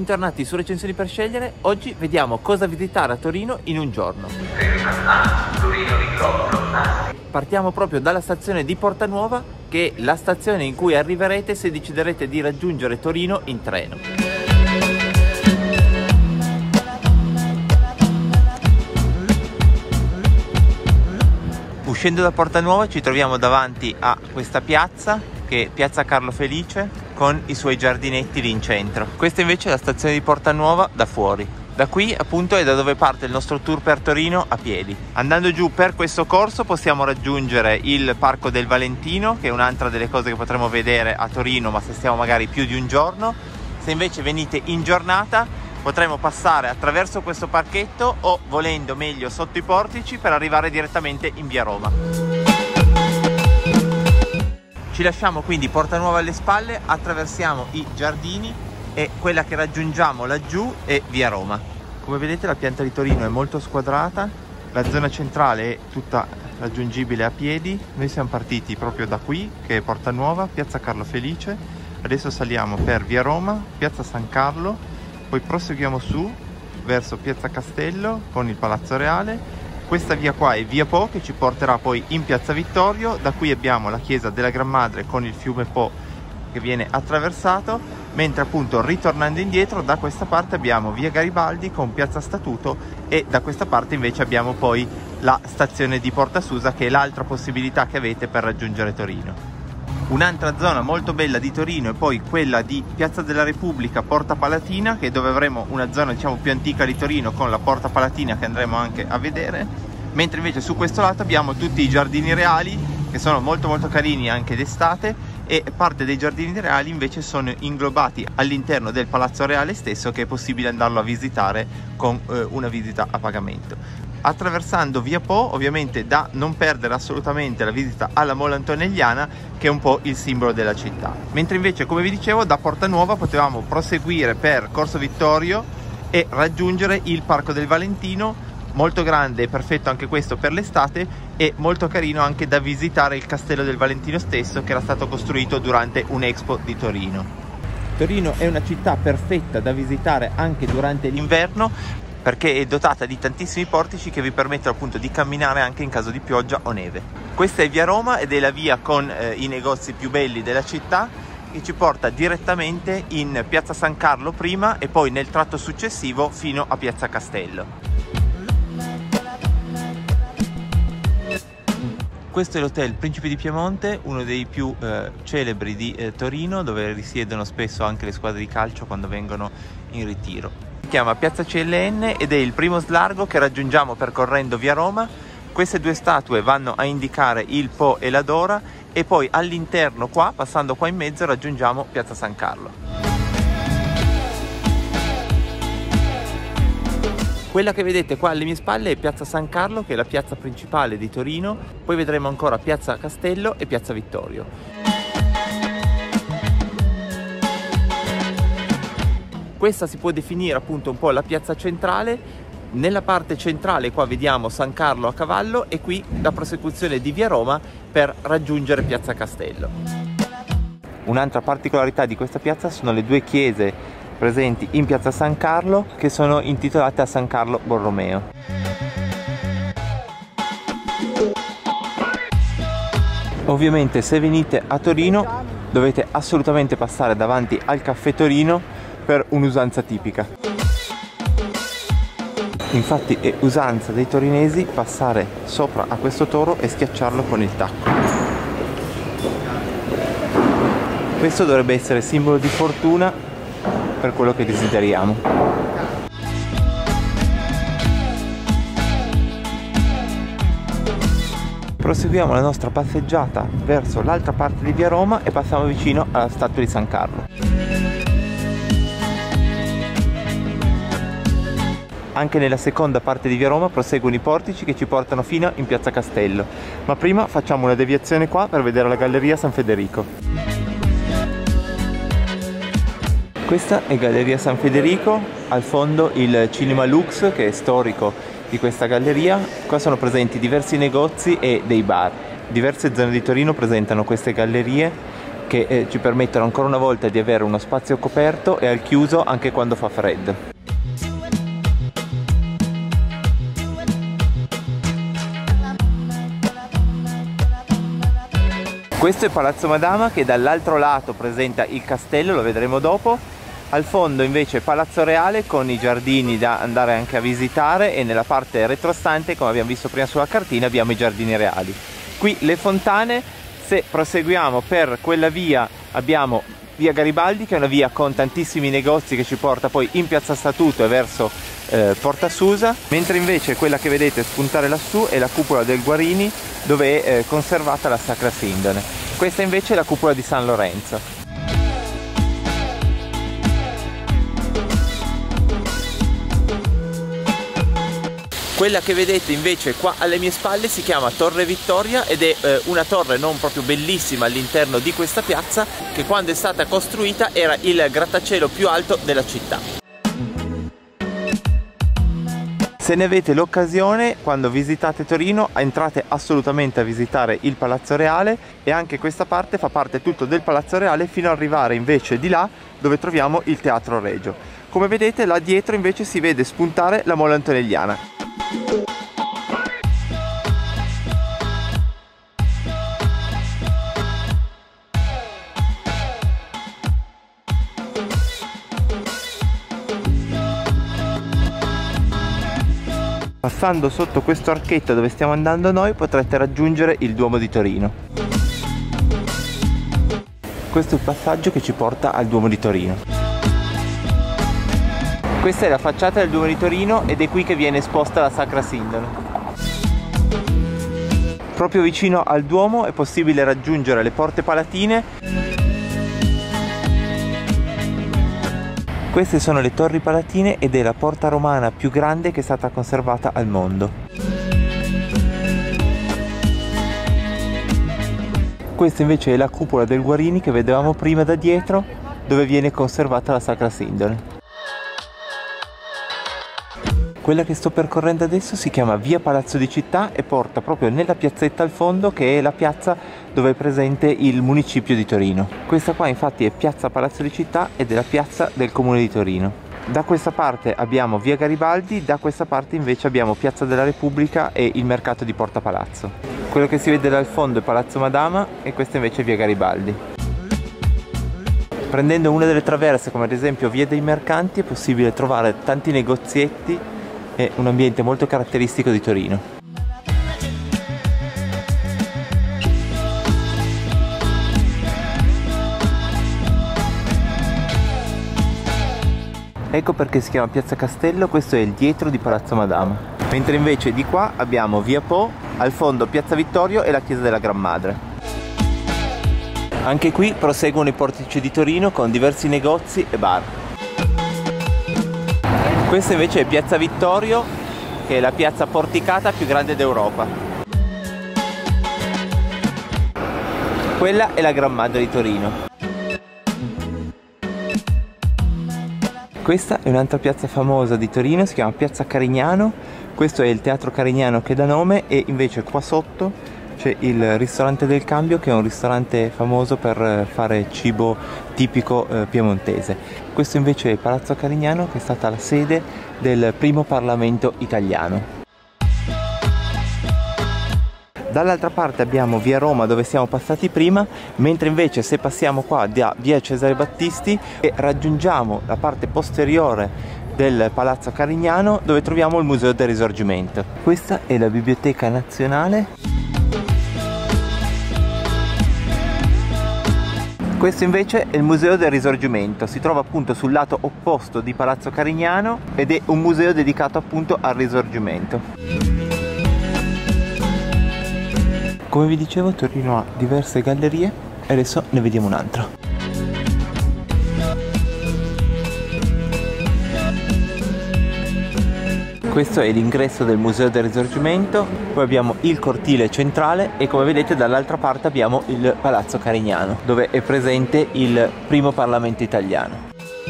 Bentornati su Recensioni per Scegliere. Oggi vediamo cosa visitare a Torino in un giorno. Partiamo proprio dalla stazione di Portanuova, che è la stazione in cui arriverete se deciderete di raggiungere Torino in treno. Uscendo da Portanuova ci troviamo davanti a questa piazza, che è Piazza Carlo Felice, con i suoi giardinetti lì in centro. Questa invece è la stazione di Portanuova da fuori. Da qui appunto è da dove parte il nostro tour per Torino a piedi. Andando giù per questo corso possiamo raggiungere il Parco del Valentino, che è un'altra delle cose che potremo vedere a Torino, ma se stiamo magari più di un giorno. Se invece venite in giornata potremo passare attraverso questo parchetto o, volendo meglio, sotto i portici per arrivare direttamente in via Roma. Ci lasciamo quindi Portanuova alle spalle, attraversiamo i giardini e quella che raggiungiamo laggiù è via Roma. Come vedete la pianta di Torino è molto squadrata, la zona centrale è tutta raggiungibile a piedi. Noi siamo partiti proprio da qui, che è Portanuova, Piazza Carlo Felice. Adesso saliamo per via Roma, Piazza San Carlo, poi proseguiamo su verso Piazza Castello con il Palazzo Reale. Questa via qua è via Po, che ci porterà poi in Piazza Vittorio. Da qui abbiamo la chiesa della Gran Madre con il fiume Po che viene attraversato, mentre appunto ritornando indietro da questa parte abbiamo via Garibaldi con Piazza Statuto e da questa parte invece abbiamo poi la stazione di Porta Susa, che è l'altra possibilità che avete per raggiungere Torino. Un'altra zona molto bella di Torino è poi quella di Piazza della Repubblica, Porta Palatina, che è dove avremo una zona diciamo più antica di Torino con la Porta Palatina che andremo anche a vedere, mentre invece su questo lato abbiamo tutti i giardini reali che sono molto carini anche d'estate, e parte dei giardini reali invece sono inglobati all'interno del Palazzo Reale stesso, che è possibile andarlo a visitare con una visita a pagamento. Attraversando via Po, ovviamente da non perdere assolutamente la visita alla Mole Antonelliana, che è un po' il simbolo della città. Mentre invece, come vi dicevo, da Portanuova potevamo proseguire per Corso Vittorio e raggiungere il Parco del Valentino, molto grande e perfetto anche questo per l'estate, e molto carino anche da visitare il Castello del Valentino stesso, che era stato costruito durante un'Expo di Torino. Torino è una città perfetta da visitare anche durante l'inverno, perché è dotata di tantissimi portici che vi permettono appunto di camminare anche in caso di pioggia o neve. Questa è via Roma ed è la via con i negozi più belli della città, che ci porta direttamente in Piazza San Carlo prima e poi nel tratto successivo fino a Piazza Castello. Questo è l'hotel Principe di Piemonte, uno dei più celebri di Torino, dove risiedono spesso anche le squadre di calcio quando vengono in ritiro. Si chiama Piazza CLN ed è il primo slargo che raggiungiamo percorrendo via Roma. Queste due statue vanno a indicare il Po e la Dora, e poi all'interno qua, passando qua in mezzo, raggiungiamo Piazza San Carlo. Quella che vedete qua alle mie spalle è Piazza San Carlo, che è la piazza principale di Torino. Poi vedremo ancora Piazza Castello e Piazza Vittorio. Questa si può definire appunto un po' la piazza centrale. Nella parte centrale qua vediamo San Carlo a cavallo, e qui la prosecuzione di via Roma per raggiungere Piazza Castello. Un'altra particolarità di questa piazza sono le due chiese presenti in Piazza San Carlo, che sono intitolate a San Carlo Borromeo. Ovviamente se venite a Torino dovete assolutamente passare davanti al Caffè Torino per un'usanza tipica. Infatti è usanza dei torinesi passare sopra a questo toro e schiacciarlo con il tacco. Questo dovrebbe essere simbolo di fortuna per quello che desideriamo. Proseguiamo la nostra passeggiata verso l'altra parte di via Roma e passiamo vicino alla statua di San Carlo. Anche nella seconda parte di via Roma proseguono i portici che ci portano fino in Piazza Castello, ma prima facciamo una deviazione qua per vedere la Galleria San Federico. Questa è Galleria San Federico, al fondo il Cinema Lux, che è storico di questa galleria. Qua sono presenti diversi negozi e dei bar. Diverse zone di Torino presentano queste gallerie che ci permettono ancora una volta di avere uno spazio coperto e al chiuso anche quando fa freddo. Questo è Palazzo Madama, che dall'altro lato presenta il castello, lo vedremo dopo. Al fondo invece Palazzo Reale con i giardini da andare anche a visitare, e nella parte retrostante, come abbiamo visto prima sulla cartina, abbiamo i giardini reali. Qui le fontane. Se proseguiamo per quella via abbiamo via Garibaldi, che è una via con tantissimi negozi che ci porta poi in piazza Statuto e verso Porta Susa, mentre invece quella che vedete spuntare lassù è la cupola del Guarini, dove è conservata la Sacra Sindone. Questa invece è la cupola di San Lorenzo. Quella che vedete invece qua alle mie spalle si chiama Torre Vittoria ed è una torre non proprio bellissima all'interno di questa piazza, che quando è stata costruita era il grattacielo più alto della città. Se ne avete l'occasione, quando visitate Torino, entrate assolutamente a visitare il Palazzo Reale, e anche questa parte fa parte tutto del Palazzo Reale fino ad arrivare invece di là dove troviamo il Teatro Regio. Come vedete là dietro invece si vede spuntare la Mole Antonelliana. Passando sotto questo archetto dove stiamo andando noi potrete raggiungere il Duomo di Torino. Questo è il passaggio che ci porta al Duomo di Torino. Questa è la facciata del Duomo di Torino ed è qui che viene esposta la Sacra Sindone. Proprio vicino al Duomo è possibile raggiungere le Porte Palatine. Queste sono le Torri Palatine ed è la porta romana più grande che è stata conservata al mondo. Questa invece è la cupola del Guarini che vedevamo prima da dietro, dove viene conservata la Sacra Sindone. Quella che sto percorrendo adesso si chiama Via Palazzo di Città e porta proprio nella piazzetta al fondo, che è la piazza dove è presente il municipio di Torino. Questa qua infatti è Piazza Palazzo di Città ed è la piazza del comune di Torino. Da questa parte abbiamo via Garibaldi, da questa parte invece abbiamo Piazza della Repubblica e il mercato di Porta Palazzo. Quello che si vede dal fondo è Palazzo Madama e questa invece è via Garibaldi. Prendendo una delle traverse, come ad esempio via dei Mercanti, è possibile trovare tanti negozietti e un ambiente molto caratteristico di Torino. Ecco perché si chiama Piazza Castello, questo è il dietro di Palazzo Madama. Mentre invece di qua abbiamo via Po, al fondo Piazza Vittorio e la chiesa della Gran Madre. Anche qui proseguono i portici di Torino con diversi negozi e bar. Questa invece è Piazza Vittorio, che è la piazza porticata più grande d'Europa. Quella è la Gran Madre di Torino. Questa è un'altra piazza famosa di Torino, si chiama Piazza Carignano. Questo è il Teatro Carignano che dà nome, e invece qua sotto c'è il ristorante del Cambio, che è un ristorante famoso per fare cibo tipico piemontese. Questo invece è Palazzo Carignano, che è stata la sede del primo Parlamento italiano. Dall'altra parte abbiamo via Roma, dove siamo passati prima, mentre invece se passiamo qua da via Cesare Battisti raggiungiamo la parte posteriore del Palazzo Carignano, dove troviamo il Museo del Risorgimento. Questa è la Biblioteca Nazionale. Questo invece è il Museo del Risorgimento, si trova appunto sul lato opposto di Palazzo Carignano ed è un museo dedicato appunto al Risorgimento. Come vi dicevo, Torino ha diverse gallerie e adesso ne vediamo un'altra. Questo è l'ingresso del Museo del Risorgimento, poi abbiamo il cortile centrale e come vedete dall'altra parte abbiamo il Palazzo Carignano, dove è presente il primo Parlamento italiano.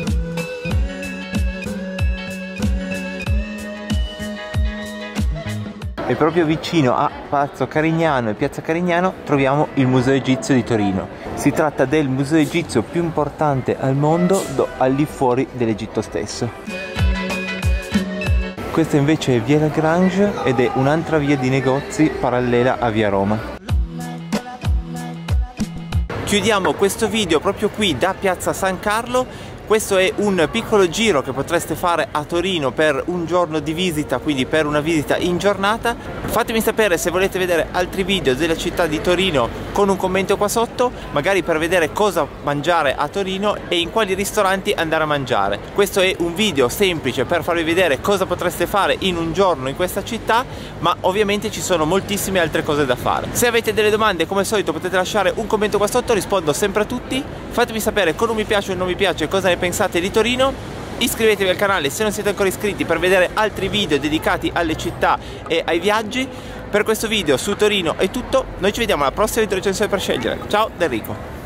E proprio vicino a Palazzo Carignano e Piazza Carignano troviamo il Museo Egizio di Torino. Si tratta del museo egizio più importante al mondo al di fuori dell'Egitto stesso. Questa invece è Via Lagrange ed è un'altra via di negozi parallela a Via Roma. Chiudiamo questo video proprio qui da Piazza San Carlo. Questo è un piccolo giro che potreste fare a Torino per un giorno di visita, quindi per una visita in giornata. Fatemi sapere se volete vedere altri video della città di Torino con un commento qua sotto, magari per vedere cosa mangiare a Torino e in quali ristoranti andare a mangiare. Questo è un video semplice per farvi vedere cosa potreste fare in un giorno in questa città, ma ovviamente ci sono moltissime altre cose da fare. Se avete delle domande, come al solito potete lasciare un commento qua sotto, rispondo sempre a tutti. Fatemi sapere con un mi piace o un non mi piace cosa ne pensate di Torino. Iscrivetevi al canale se non siete ancora iscritti per vedere altri video dedicati alle città e ai viaggi. Per questo video su Torino è tutto, noi ci vediamo alla prossima recensione per scegliere. Ciao da Enrico.